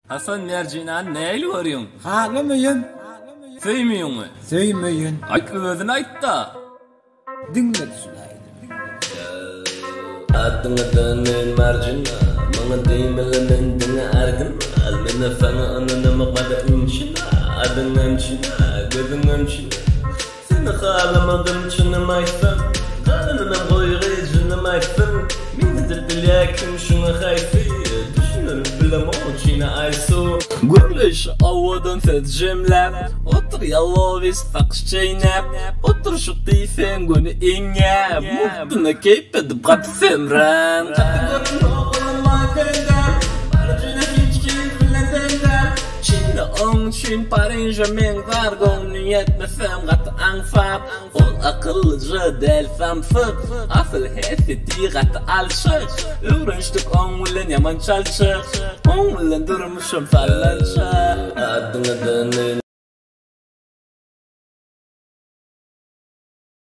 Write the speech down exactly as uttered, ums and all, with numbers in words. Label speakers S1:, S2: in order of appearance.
S1: Hasan Mercinan neyle varıyorsun?
S2: Ağlamayın.
S1: Sevmiyor mu?
S2: Sevmeyin.
S1: Aklın ait da.
S2: Dinle Sülaydı.
S3: Adını dönün marjina Bana değmelenin dine ergin Almine fana anını mıkmada imşina Adın emşina, gözün emşina Seni halamadım çınım ayfım Kanına koyuğu cınım ayfım Mindir bilyakim şuna hayfi Düşünürüm bilem o çina aysu Gürleş avadan ses cemlep Otur yallovis fakş çeynep Otur şu tiyfen günü ingep Muhtuna keyp edip kapı semren Katı görün oğlum makarından Barcına hiç keyfine dender Çin'de on çin parinja men gargon Niyetmesem katı anfap Ol akıllıca del fem fık Afıl hefeti katı alçık Öğrençtik on millen yaman çalçık On millen durmuşum fallançık